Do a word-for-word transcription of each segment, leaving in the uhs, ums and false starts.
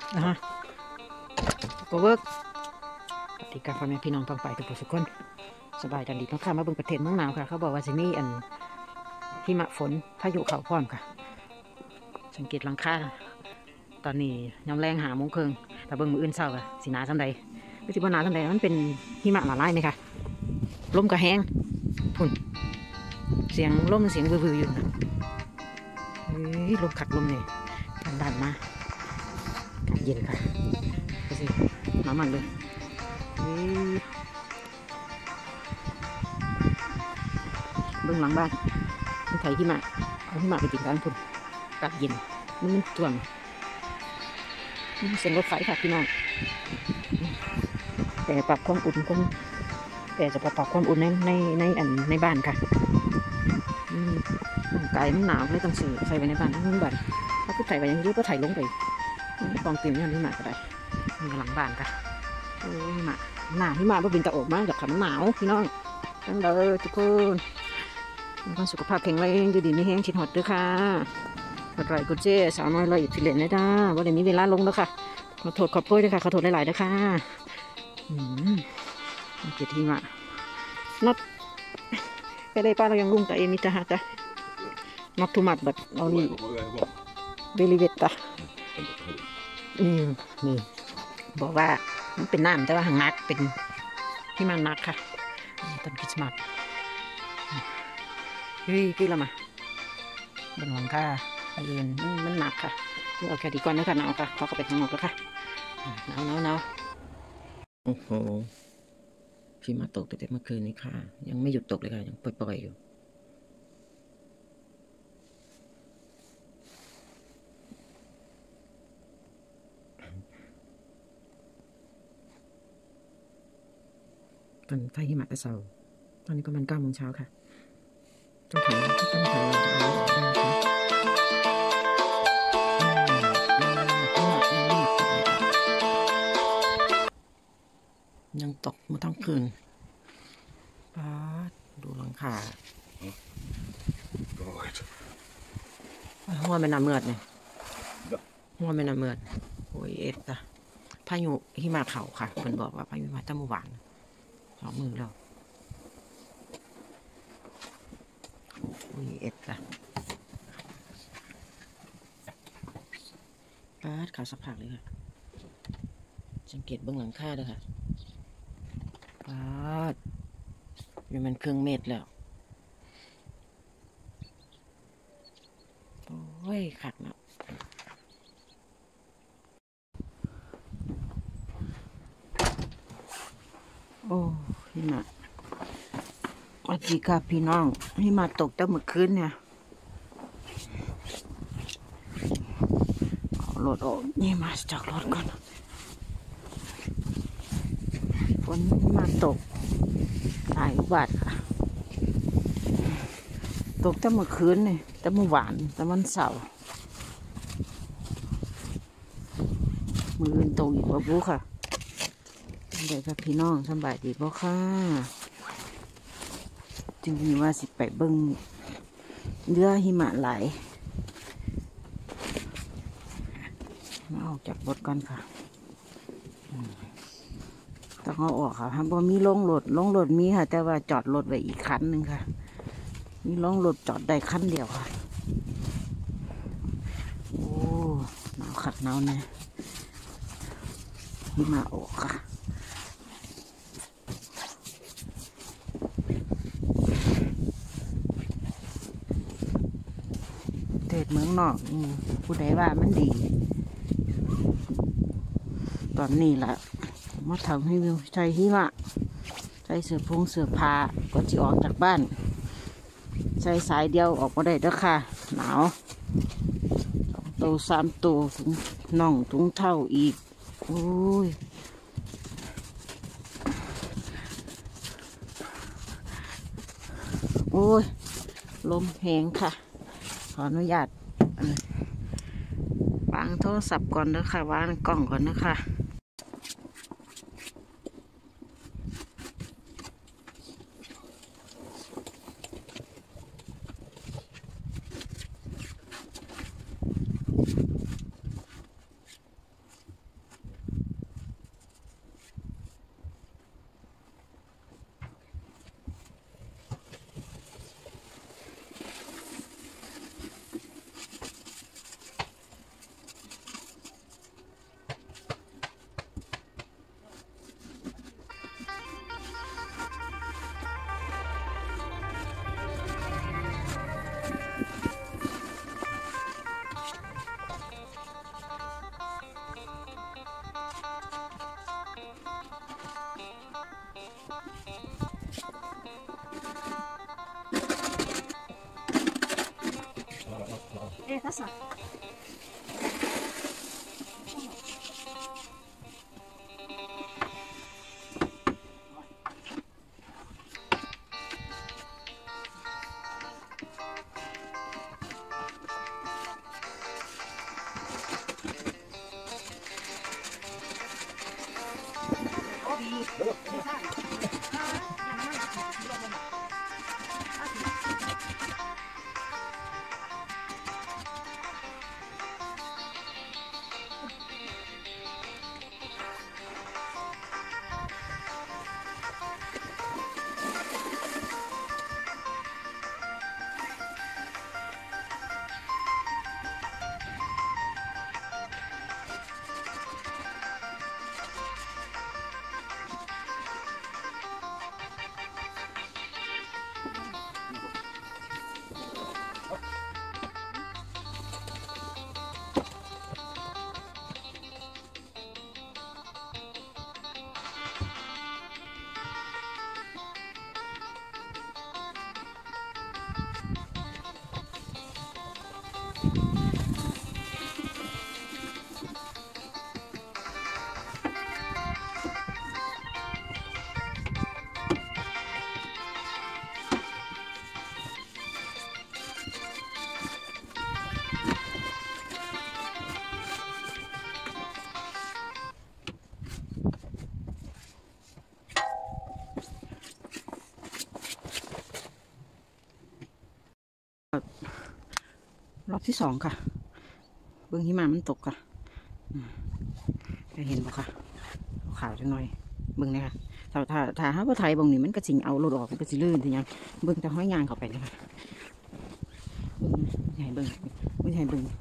นะฮะก็เวิร์กที่การพ่อแม่พี่น้องต้องไปทุกผู้ทุกคนสบายดันดีต้องข้ามมาเบิ่งประเทศเมืองหนาวค่ะเขาบอกว่าสิมีอันหิมะฝนพายุเขาพร้อมค่ะสังเกตหลังคาตอนนี้ยามแรงหาโมงครึ่งแต่เบิ่งมืออื่นเช้าค่ะสีหนาสันใดไม่สิบ่หนาสันใดมันเป็นหิมะหนาลายไหมคะลมกระแห้งพุ่นเสียงลมเสียงวือๆอยู่นะเฮ้ยลมขัดลมเนี่ยดันมาเย็นค่ะดูสิน้ำมันเลยเบื้องหลังบ้านมีไถที่มาเอาที่มาไปติดกลางพุ่นอากาศเย็นมันมันท่วมเสียงรถไฟค่ะพี่น้องแต่ปรับความอุ่นคงแต่จะปรับความอุ่นในในในอันในบ้านค่ะไก่มันหนาวเลยต้องใส่ใส่ไปในบ้านทั้งบ้านถ้าก็ใส่ไปอย่างนี้ก็ถ่ายลงไปกองเต็มอย่างนี้มาก็ได้มีหลังบ้านค่ะโอ้ยมาหนาวที่มาเพราะเป็นตะอบมากจากขันหนาวพี่น้องตั้งเด้อทุกคนมีสุขภาพแข็งแรงอยู่ดีไม่แห้งชิดหดด้วยค่ะกดไลค์กดแชร์สาวน้อยลอยฟิเลนได้ด้าว่าเดี๋ยวมีเวลาลงแล้วค่ะขอโทษขอโทษด้วยค่ะขอโทษหลายๆด้วยค่ะอืมเกียรติมาน็อตไปได้ป้าเรายังรุ่งแต่เอมิตาฮะจ้ะน็อตทูมัดแบบเรานี่เบลิเวตตานี่นี่บอกว่ามันเป็นน้ำแต่ว่าหางนักเป็นที่มันนักค่ะต้นคริสต์มาสเฮ้ยพี่ละมาบนหลังคาไอเอ็นมันมันหนักค่ะเอาแค่ดีก่อนนะค่ะหนาวค่ะเขาก็ไปทางนอกแล้วค่ะหนาวหนาวหนาวโอ้โหพี่มาตกแต่เมื่อคืนนี้ค่ะยังไม่หยุดตกเลยค่ะยังปล่อยๆอยู่ตอนไฟหิมะแต่เช้าตอนนี้ประมาณเก้าโมงเช้าค่ะต้องถ่ายต้องถ่ายเราจะเอายังตกมาทั้งคืนป้าดูหลังคาหัวเป็นน้ำเมือดเนี่ยหัวเป็นน้ำเมือดโอ้ยเอ็ดจ้ะพายุหิมะเขาค่ะเพิ่นบอกว่าพายุหิมะตั้งเมื่อวานสองมือแล้วโอ้ยเอ็ดจ้ะป้าเขาสักพักเลยค่ะสังเกตเบื้องหลังคาด้วยค่ะป้าอยู่มันเครื่องเม็ดแล้วโอ้ยขัดนะโอ้หิมะสวัสดีค่ะพี่น้องหิมะตกตั้งเมื่อคืนเนี่ยเอารถออกนี่มาจากรถก่อนฝนหิมะตกหลายบาทค่ะตกตั้งเมื่อคืนเนี่ยตั้งเมื่อวานตั้งวันเสาร์มืออื่นตกอีกบ่บุค่ะเดี๋ยวกับพี่น้องสบายดีบ่ค่ะจึงมีว่าสิไปเบิ้งเรือหิมะไหลมาออกจากรถก่อนค่ะต้องเอาออกค่ะบ่มีลงรถลงรถมีค่ะแต่ว่าจอดรถไว้อีกคันหนึ่งค่ะมีลงรถจอดได้คันเดียวค่ะโอ้หนาวขัดหนาวแน่หิมะออกค่ะเทศเมืองนอกผู้ใดว่ามันดีตอนนี้แหละมาทำให้วิวใจหิมะใส่เสื้อผงเสื้อผ้าก็จะออกจากบ้านใส่สายเดียวออกมาได้ด้วยค่ะหนาวโตสามโตถุงน่องถุงเท่าอีกโอ้ยโอ้ยลมแหงค่ะขออนุญาตวางโทรศัพท์ก่อนนะคะวางกล้องก่อนนะคะ casa. รอบที่สองค่ะเบื้องหิมะมันตกค่ะจะเห็นบ่ค่ะขาวจังหน่อยเบื้องนี่ค่ะถ้าถ้าถ้าห้าว่าไทยบางนี่มันก็สิงเอารถออกมันก็สิลื่นทียังเบื้องจะห้อยยางเข้าไปนะคะเบื้องใหญ่เบื้องไม่ใช่เบื้อง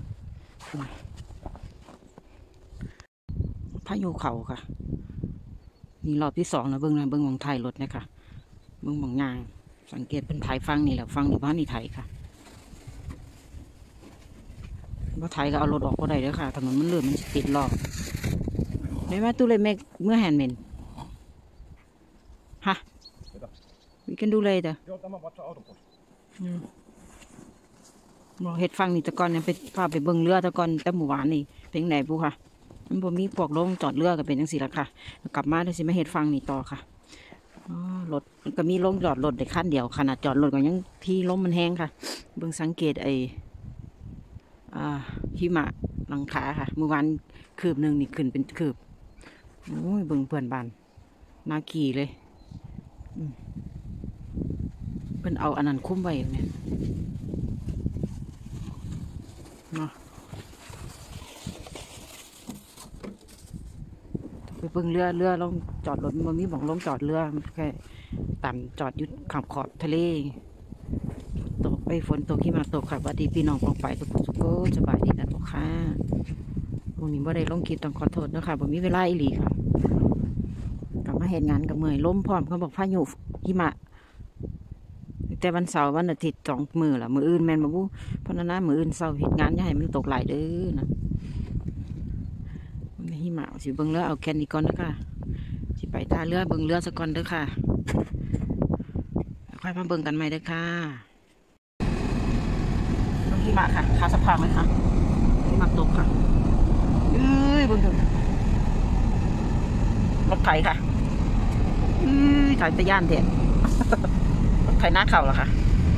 พายุเขาค่ะนี่รอบที่สองแล้วเบื้องนะเบื้องมองไทยรถนะคะเบื้องมองยางสังเกตเป็นไทยฟังนี่แหละฟังอยู่บ้านนี่ไทยค่ะว่าไทยก็เอารถออกก็ได้แล้วค่ะถนนมันเลื่อนมันติดรอบได้ไหมตู้เลยเมกเมื่อแฮนด์เมนฮะวิกันดูเลยเด้อบอกเห็ดฟังนี่ตะกอนเนี่ยไปพาไปเบิ่งเรือตะกอนแต่หมู่หวานนี่เป็นไหนบุค่ะมันบ่มีพวกลงจอดเรือก็เป็นจังสี่ละค่ะกลับมาได้สิมาเห็ดฟังนี่ต่อค่ะอ๋อรถก็มีลงจอดรถได้คันเดียวขนาดจอดรถก็ยังที่ล้มมันแห้งค่ะเบิ่งสังเกตไอหิมะหลังคาค่ะเมื่อวานคืบหนึ่งนี่ขึ้นเป็นคืบโอ้ยเบิ่งเพื่อนบ้านน่าขี่เลยเพิ่นเอาอันนั้นคุ้มไว้เนี่ยเนาะไปเบิ่งเรือเรือลงจอดรถมันมีบอกลงจอดเรือแค่ต่ำจอดยุดขับขอบทะเลตกไปฝนตกที่มาตกค่ะวัดดีพี่น้องออกไปทุกทุกคนสบายดีกันทุกค่ะวันนี้บ่ได้ลงคลิปต้องขอโทษนะคะผมมีเวลาอีหลีค่ะกลับมาเห็นงานกับเมื่อยล้มพร้อมเขาบอกพายุหิมะแต่วันเสาร์วันอาทิตย์สองมือละมืออื่นแมนมาบูเพราะนั้นนะมืออื่นเสาร์เหตุงานอย่าให้มันตกหลายเด้อนะหิมะสิเบิ้งเรือเอาแค่นี้ก่อนนะคะสิไปท่าเรือเบิ้งเรือสักก่อนเด้อค่ะค่อยมาเบิ้งกันใหม่เด้อค่ะน้องหิมะค่ะขาสะพานไหมคะหิมะตกค่ะเอ้ยเบิ้งกันรถไถค่ะเอ้ยไถตะย่านเด็ดรถไถหน้าเข่าเหรอคะ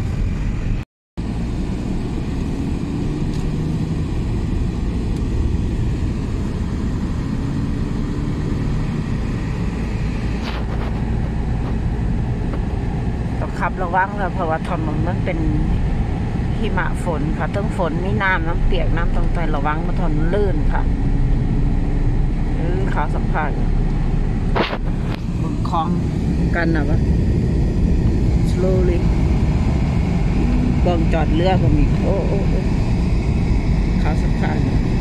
ขับระวังเลยเพราะว่าถนนมันเป็นหิมะฝนค่ะต้องฝนมีน้ำน้ำเปียกน้ำต้องใจระวังมาถนนลื่นค่ะหรือขาสัมผัสบนคลองกันนะวะ slowly บองจอดเรือก็มีโอ้โอ้โอ้ขาสัมผัส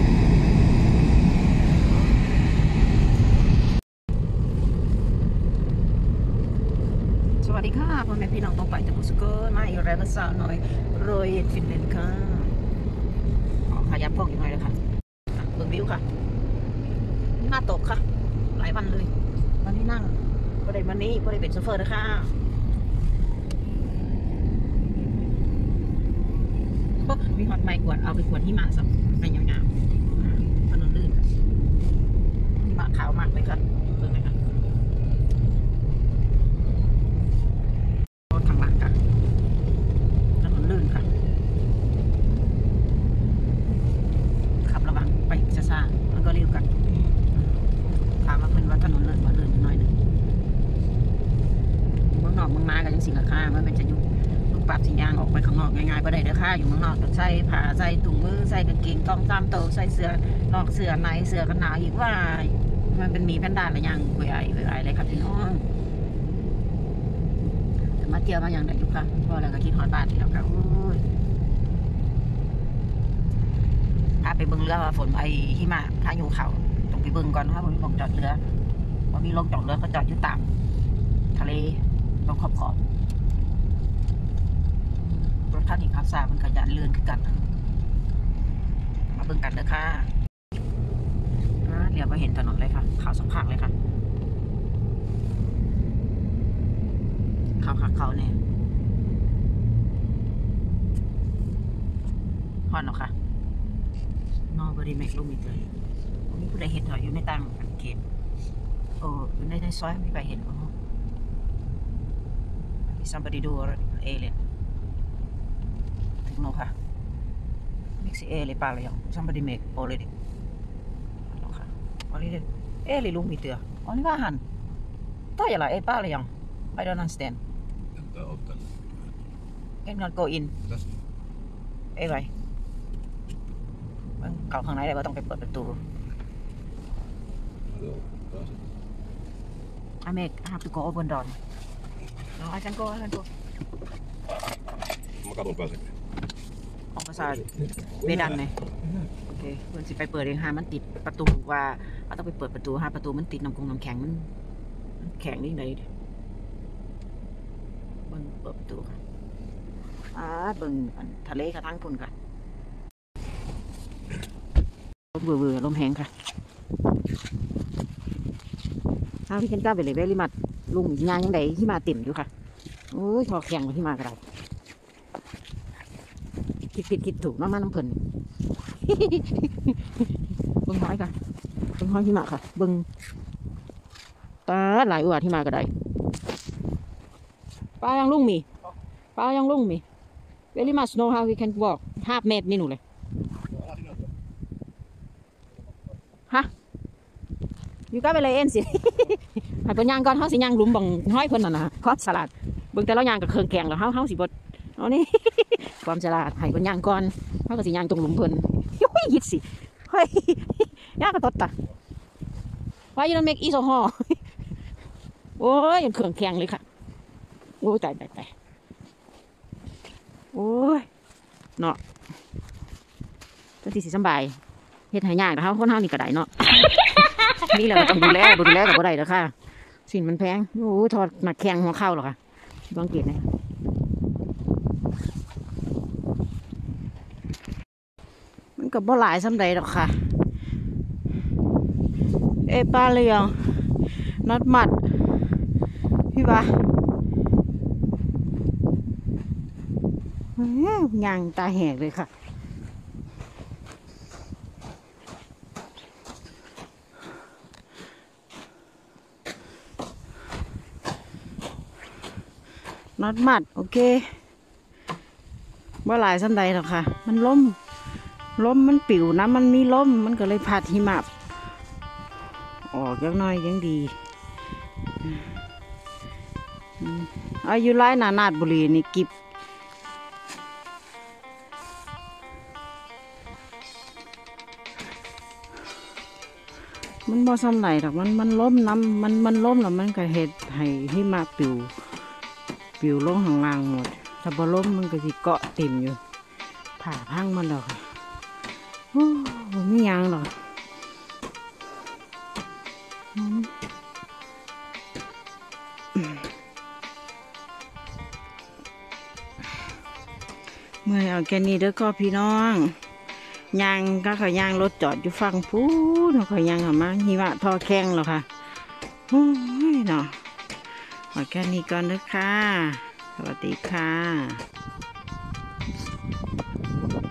สวัสดีค่ะพ่อแม่พี่น้องต้องไปจากบุสเกอร์มาอีกแล้วก็สาวน้อยโรยฟินแลนด์ค่ะขยับพวกอยู่หน่อยเลยค่ะเบิ่งวิวค่ะหน้าตกค่ะหลายวันเลยวันที่นั่งก็ได้วันนี้ก็ได้เป็นโซเฟอร์นะคะปุ๊บมีหอดไม้กวดเอาไปกวดหิมะสับไปยาวๆถนนลื่นหิมะขาวมากเลยครับเพิ่งเลยครับรถทางหลังค่ะถนนลื่นค่ะขับระวังไปช้าๆมันก็เร็วกันถามว่าเป็นว่าถนนลื่นว่าลื่นน้อยหนึ่งเมืองนอกเมืองนากันยังสิราคามันเป็นจะอยู่ปรับสิยางออกไปข้างนอกง่ายๆก็ได้เด้อค่ะอยู่เมืองนอกต้องใส่ผ้าใส่ถุงมือใส่กางเกงต้องตามโตใส่เสื้อนอกเสื้อในเสื้อกันหนาวอีกว่ามันเป็นมีแพนด้าอะไรอย่างเบื่อไอ้เบื่อไอ้เลยครับพี่น้องแต่มาเที่ยวมาอย่างไรอยู่ค่ะเพราะอะไรก็คิดฮอดบ้านที่เราค่ะโอ้ยพาไปเบิ่งเรือฝนไอ้หิมะพายุเขาต้องไปเบิ่งก่อนว่าผมมีบ่งจอดเรือว่ามีลงจอดเรือก็จอดอยู่ตามทะเลตรงขอบขอบรถท่านอีกครับสามันขยันเลื่อนขึ้นกันมาเบิ่งกันเด้อค่ะเดี๋ยวมาเห็นถนนเลยค่ะขาวสักพักเลยค่ะขาวขาเขาเนี่ยฮอนหรอคะนอบริเมกลูกมีเลยมีผู้ใดเห็นถอยอยู่ในต่างเขตโอ้อยู่ในในซอยไม่ไปเห็นอ๋อ somebody do alien no ค่ะ mix A เลยเปล่าเลยยัง somebody make already no ค่ะ already เอ๊ะเลยลุงมีเตืออ๋อนี่ว่าหันต้อยอะไรเอ๊ะเปล่าเลยยัง I don't understand can not go in เอ๊ะไรมันเข้าข้างในเลยว่าต้องไปเปิดประตู I make I have to go open door no I can go I can go Mä katon pääseekö. ออกภาษาเวดันเลยโอเคเพื่อนสิไปเปิดเองฮะมันติดประตูว่าเราต้องไปเปิดประตูฮะประตูมันติดน้ำกงน้ำแข็งมันแข็งนี่เลยเบิ่งเปิดประตูค่ะอ่าเบิ่งทะเลกระทั่งพุ่นค่ะลมเบื่อๆลมแห้งค่ะถ้าพี่กันก้าวไปเลยเวลิมัดลุงงานยังไงที่มาติ่มอยู่ค่ะโอ้ยพอแข็งกว่าที่มากระไรคิดผิดคิดถูกน้ำมันน้ำเพลินเบิ้งห้อยกันเบิ้งห้อยที่มาค่ะเบิ้งตาหลายอัวที่มาก็ได้ป้ายังลุงมีป้ายังลุงมี very much know how we can walk half made นี่หนูเลยฮะอยู่ก็ไปเลยเอ็นสิให้เพิ่นย่างก่อนเฮาสิย่างหลุมบังห้อยเพิ่นน่ะนะคอสลัดเบิ่งแต่ละย่างกับเครื่องแกงแล้วเฮาเฮาสิบ่เอานี่ความฉลาดให้เพิ่นย่างก่อนเฮาก็สิย่างตรงหลุมเพิ่นโอ้ยยิดสิเฮ้ยย่างก็ตดตะ Why you don't make it so hard โอ้ยเครื่องแกงเลยค่ะโอ้ยตายตายตายโอ้ยเนาะจังสิสิสบายเฮ็ดให้ยากแต่เฮาคนเฮานี่ก็ได้เนาะนี่แหละต้องดูแลดูแลกับบ่ได้แล้วค่ะสินมันแพงโอ้ทอดหนักแข็งหัวเข้าหรอค่ะต้องเกลียดนะมันกับบ่หลายสำใดหรอกค่ะเอปลาเลียงนัดมัดพี่ปะยางตาแหกเลยค่ะน็อตมัดโอเคว่าหลายสันใดหรอกค่ะมันล้มล้มมันปิวนะมันมีล้มมันก็เลยพัดหิมะออกยังน้อยยังดีอายุไล่นานาดบุรีนี่กิบมันบ่ซ้ำไหนหรอกมันมันล้มน้ำมันมันล้มแล้วมันก็เห็ดให้หิมะปิวปิวลงข้างล่างหมดถ้าบ่ล้มมันก็สิเกาะเต็มอยู่ผ่าพังมันดอกค่ะโอ้ไม่ยังหรอกเมื่อเอาแค่นี้เด้อก็พี่น้องยางก็ขอยางรถจอดอยู่ฝั่งพูนขอยางออกมาหิมะทอแข้งหรอค่ะโอ้ยเนาะเอาแค่นี้ก่อนเด้อค่ะสวัสดีค่ะ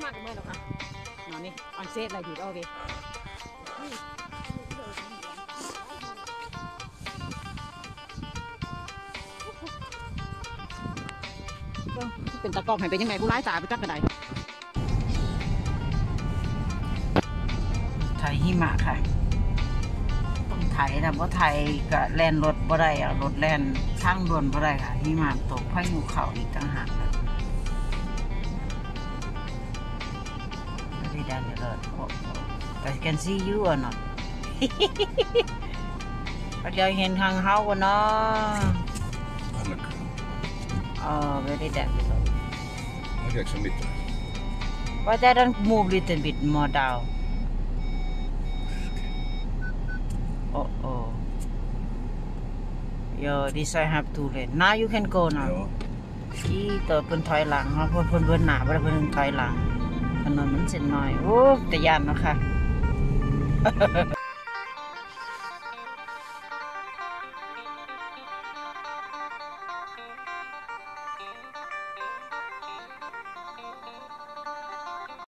ากกันเมื่อแล้วค่ะนอนนี่ออนเซตอะไรดีโอเคเป็นตะกอกให้เป็นยังไงผู้ร้ายตาไปจักกระไดไทยหิมะค่ะต้องไทยนะเพราะไทยกับแลนรถบ่ได้อะรถแลนทางด่วนบ่ได้ค่ะหิมะตกพายุเขาอีกต่างหากค่ะไม่ได้ดันเลยแต่ can see you or not เขาจะเห็นทางเฮากันเนาะ oh very dangerous Har jag som mitt. but they don't move little bit more down oh oh yo this I have to lane now you can go now Ja. ที่ตัวเพิ่นถอยหลังเนาะเพิ่นเพิ่นเพิ่นหน้าบ่ได้เพิ่นถอยหลังถนนมันเส้นน้อยโอ้แต่ยานเนาะค่ะ